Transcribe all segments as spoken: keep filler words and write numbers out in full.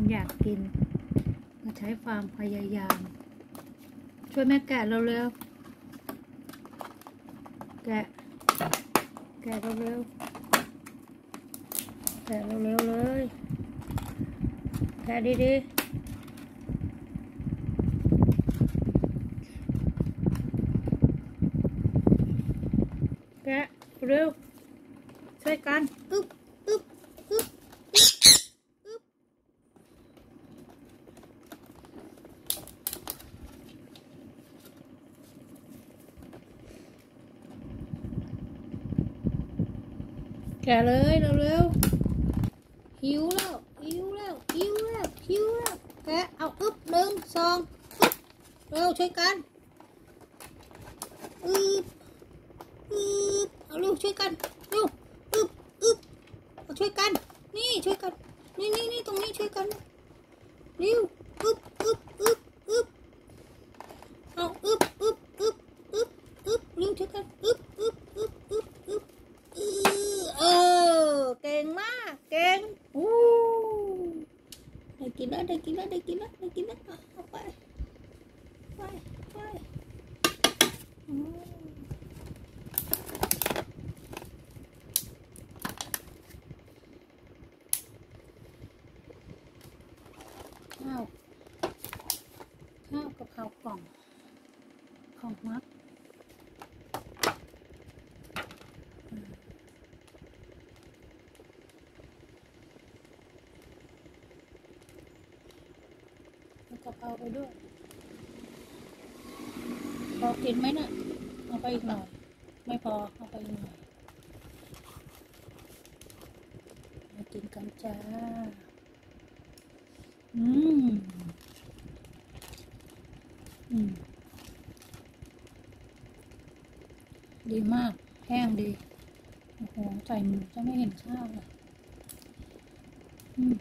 อยากกินมาใช้ความพยายามช่วยแม่แกะเร็วๆแกะแกะเร็วๆแกะเร็วๆเลยแกะดีๆแกะเร็วช่วยกันอึ๊บอึ๊บอึ๊บอึ๊บแกะเลยเร็วๆหิวแล้วหิวแล้วหิวแล้วหิวแล้วแกะเอาอึ๊บหนึ่งสองอึ๊บเร็วช่วยกันอึ๊บอึ๊บเอาลูกช่วยกันเร็วอึ๊บอึ๊บเอาช่วยกันนี่ช่วยกันนี่นี่นี่ตรงนี้ช่วยกันเร็วอึ๊บอึ๊บอึ๊บอึ๊บเอาอึ๊บอึ๊บอึ๊บอึ๊บอึ๊บเร็วช่วยกันอึ๊บอึ๊บอึ๊บอึ๊บอึ๊บเออเก่งมากเก่งอู้ได้กินแล้วได้กินแล้วได้กินแล้วได้กินแล้วเอาไปไปไปข้าวข้าวกะเพรากล่องของมัดแล้วกะเพราไปด้วยพอกินไหมน่ะเอาไปอีกหน่อยไม่พอเอาไปอีกหน่อยมากินกันจ้าอืมอืมดีมากแห้งดีโอ้โหใส่หมูจะไม่เห็นข้าวเลยอืม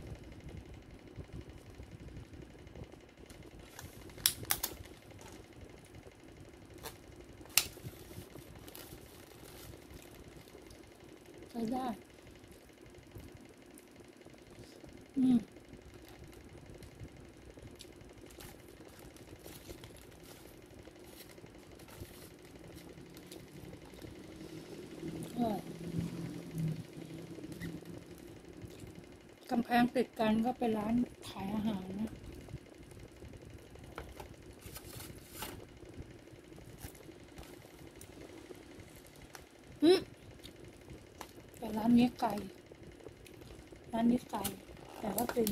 ใช้ได้อืมกำแพงติดกันก็เป็นร้านขายอาหารนะอืมแต่ร้านนี้ไก่ร้านนี้ไก่แต่ว่าเป็น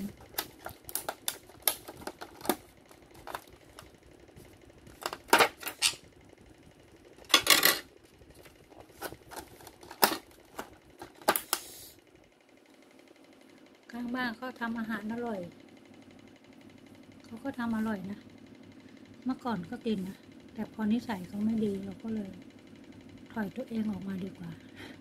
ข้างบ้านเขาทำอาหารอร่อยเขาก็ทำอร่อยนะเมื่อก่อนก็กินนะแต่พอนิสัยเขาไม่ดีเราก็เลยถอยตัวเองออกมาดีกว่า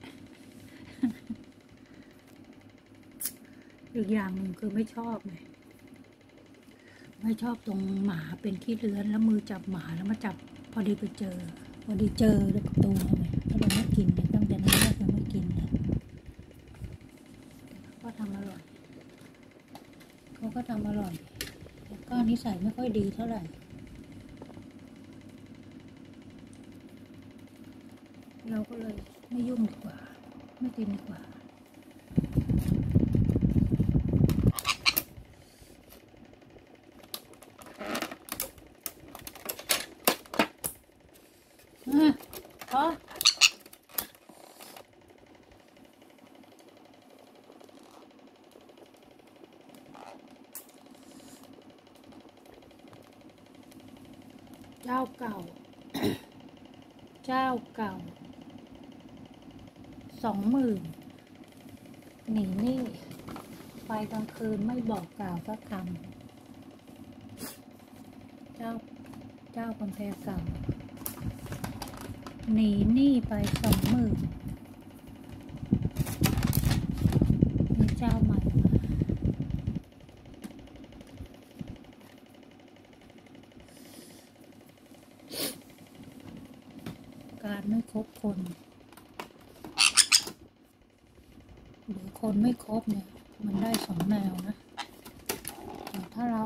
อีกอย่างหนึ่งคือไม่ชอบไงไม่ชอบตรงหมาเป็นขี้เลื้อนแล้วมือจับหมาแล้วมาจับพอดีไปเจอพอดีเจอแล้วก็ตัวไงก็เลยไม่กินเลยตั้งแต่นั้นก็คือไม่กินเลยก็ทำอร่อยเขาก็ทำอร่อยแต่ก็นิสัยไม่ค่อยดีเท่าไหร่เราก็เลยไม่ยุ่งดีกว่าไม่กินดีกว่าพอเจ้าเก่า เจ้าเก่าสองหมื่นหนีหนี้ไปกลางคืนไม่บอกกล่าวสักคำเจ้าเจ้ากำแพงเก่าหนีหนี้ไปสองหมื่นมีเจ้าใหม่มาการไม่คบคนหรือคนไม่คบเนี่ยมันได้สองแนวนะแต่ถ้าเรา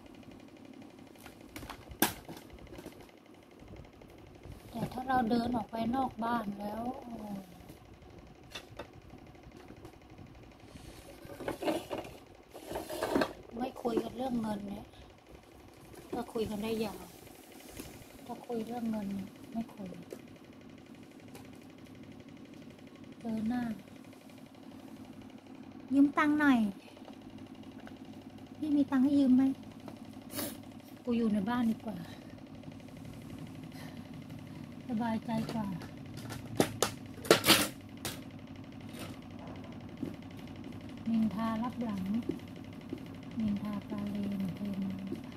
แต่ถ้าเราเดินออกไปนอกบ้านแล้วไม่คุยกันเรื่องเงินเนี่ยก็คุยกันได้ยาวถ้าคุยเรื่องเงินไม่คุยเจอหน้ายืมตังค์หน่อยพี่มีตังค์ให้ยืมไหมกูอยู่ในบ้านดีกว่าสบายใจกว่านินทารับหลังนินทาปาเลนเทมา